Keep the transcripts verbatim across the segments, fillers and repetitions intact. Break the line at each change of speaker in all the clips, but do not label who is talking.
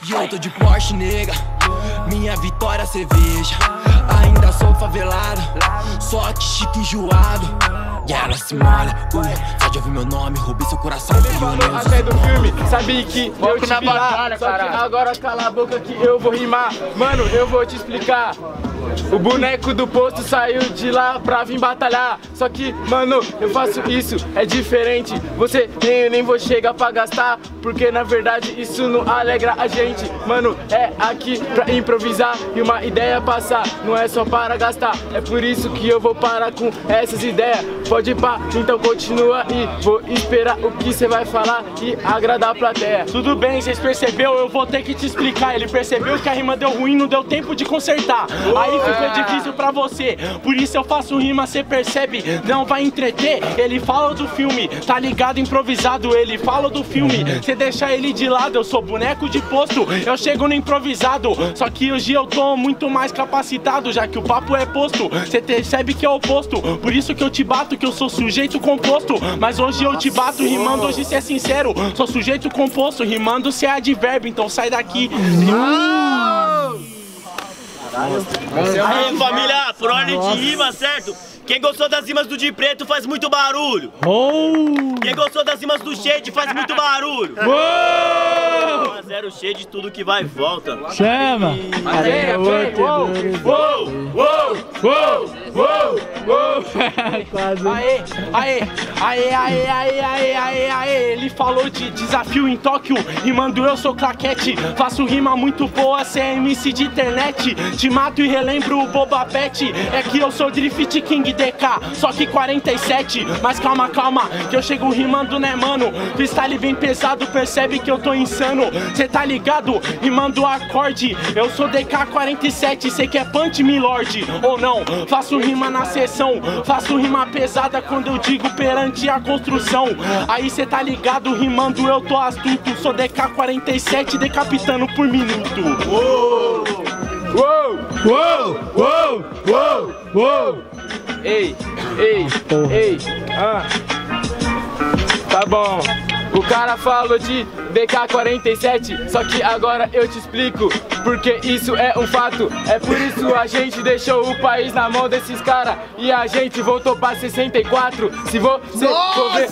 E eu tô de Porsche, nega, minha vitória cerveja. Ainda sou favelado, só que chique enjoado. E ela se molha, uh, só de ouvir meu nome, roubei seu coração.
Ele falou até do filme, sabe que eu te na batalha, só que agora cala a boca que eu vou rimar. Mano, eu vou te explicar. O boneco do posto saiu de lá pra vir batalhar. Só que, mano, eu faço isso, é diferente. Você nem, nem vou chegar pra gastar, porque na verdade isso não alegra a gente. Mano, é aqui pra improvisar e uma ideia passar. Não é só para gastar, é por isso que eu vou parar com essas ideias. Pode ir pá, então continua aí. Vou esperar o que você vai falar e agradar a plateia.
Tudo bem, vocês percebeu? Eu vou ter que te explicar. Ele percebeu que a rima deu ruim, não deu tempo de consertar. Aí ficou difícil pra você, por isso eu faço rima, cê percebe, não vai entreter. Ele fala do filme, tá ligado, improvisado. Ele fala do filme, cê deixa ele de lado. Eu sou boneco de posto, eu chego no improvisado. Só que hoje eu tô muito mais capacitado, já que o papo é posto. Cê percebe que é oposto, por isso que eu te bato, que eu sou sujeito composto. Mas hoje eu te bato rimando, hoje cê é sincero. Sou sujeito composto, rimando cê é advérbio, então sai daqui.
Aí família, por ordem de rima, certo? Quem gostou das rimas do de preto faz muito barulho.
Oh.
Quem gostou das rimas do Shade faz muito barulho.
Oh.
um a zero Shade, tudo que vai e volta.
Chama!
Aê, uou, uou, uou, uou, uou, uou.
Aê, aê, aê, aê, aê, aê, aê, aê. Ele falou de desafio em Tóquio, rimando eu sou claquete. Faço rima muito boa, cê é M C de internet. Te mato e relembro o Boba Fett. É que eu sou Drift King D K, só que quarenta e sete. Mas calma, calma, que eu chego rimando, né, mano? Freestyle bem pesado, percebe que eu tô insano. Cê tá ligado? Rimando acorde. Eu sou D K quarenta e sete, cê quer punch, milord? Ou não? Faço rima na sessão, faço rima pesada quando eu digo perante a construção. Aí cê tá ligado? Rimando eu tô astuto. Sou D K quarenta e sete, decapitando por minuto.
Uou, uou, uou, uou, uou. Ei, ei, ei, ah. Tá bom. O cara falou de D K quarenta e sete, só que agora eu te explico, porque isso é um fato. É por isso a gente deixou o país na mão desses caras e a gente voltou pra sessenta e quatro. Se você for ver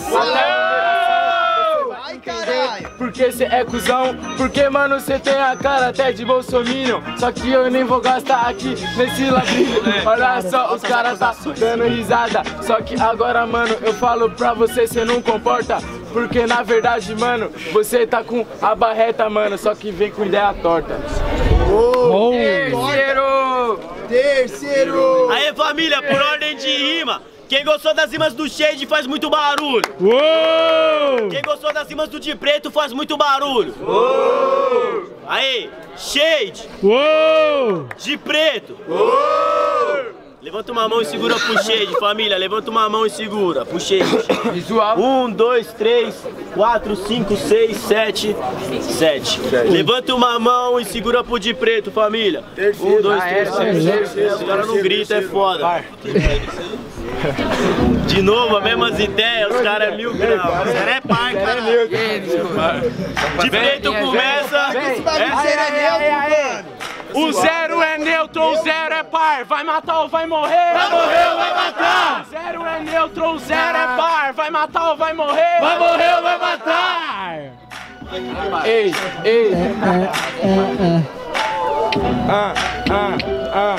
Ai, caralho!
porque cê é cuzão, porque mano cê tem a cara até de bolsominion. Só que eu nem vou gastar aqui nesse ladrilho. Olha só, os caras tá dando risada. Só que agora mano, eu falo pra você, cê não comporta. Porque na verdade mano, você tá com a barreta mano, só que vem com ideia torta.
Oh,
Terceiro!
Terceiro!
Aí família, por ordem de rima. Quem gostou das rimas do Shade faz muito barulho.
Uou!
Quem gostou das rimas do de preto faz muito barulho.
Uou!
Aí, Shade.
Uou!
De preto.
Uou!
Levanta uma mão e segura pro Shade, família. Levanta uma mão e segura pro Shade.
Visual.
Um, dois, três, quatro, cinco, seis, sete, sete. Levanta uma mão e segura pro de preto, família. Um, dois, três, quatro, cinco, seis. Os caras não gritam, é foda. De novo, as mesmas ideias, os caras é mil graus. Os caras é par, cara. De preto começa.
Esse bagulho é neutro, mano!
O zero é neutro, o zero é par. Vai matar ou vai morrer?
Vai morrer ou vai matar?
O zero é neutro, o zero é par. Vai matar ou vai morrer?
Vai morrer ou vai matar?
Ei, ei. Ah, ah, ah.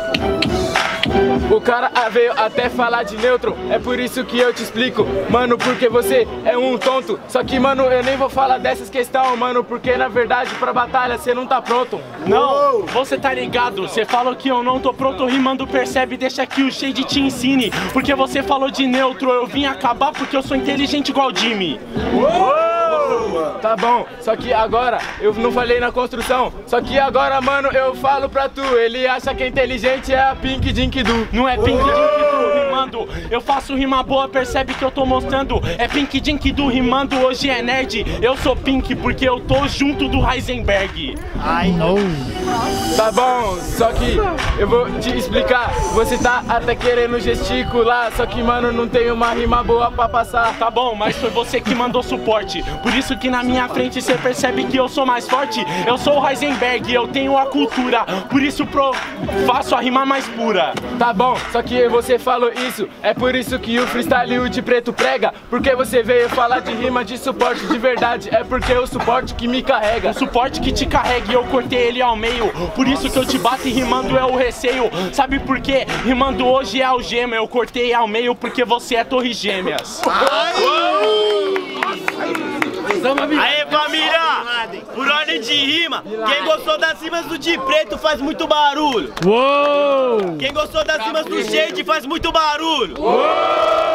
O cara veio até falar de neutro, é por isso que eu te explico, mano, porque você é um tonto. Só que, mano, eu nem vou falar dessas questões, mano, porque na verdade pra batalha você não tá pronto.
Não, você tá ligado, você falou que eu não tô pronto rimando, percebe, deixa que o Shade te ensine. Porque você falou de neutro, eu vim acabar porque eu sou inteligente igual Jimmy.
Uou! Tá bom, só que agora eu não falei na construção. Só que agora, mano, eu falo pra tu, ele acha que é inteligente é a Pink Dink Du.
Não é Pink Dink Du, rimando. Eu faço rima boa, percebe que eu tô mostrando. É Pink Dink do rimando, hoje é nerd. Eu sou Pink porque eu tô junto do Heisenberg.
Ai, não.
Tá bom, só que eu vou te explicar. Você tá até querendo gesticular, só que, mano, não tem uma rima boa pra passar.
Tá bom, mas foi você que mandou suporte. Por isso que na minha frente você percebe que eu sou mais forte. Eu sou o Heisenberg, eu tenho a cultura. Por isso pro... faço a rima mais pura.
Tá bom, só que você falou isso. É por isso que o freestyle o de preto prega. Porque você veio falar de rima de suporte de verdade. É porque é o suporte que me carrega.
O suporte que te carrega e eu cortei ele ao meio. Por isso que eu te bato e rimando é o receio. Sabe por quê? Rimando hoje é algema. Eu cortei ao meio porque você é Torre Gêmeas.
Aê, família! Por ordem de rima, quem gostou das rimas do de preto faz muito barulho.
Uou!
Quem gostou das rimas do shade faz muito barulho. Uou!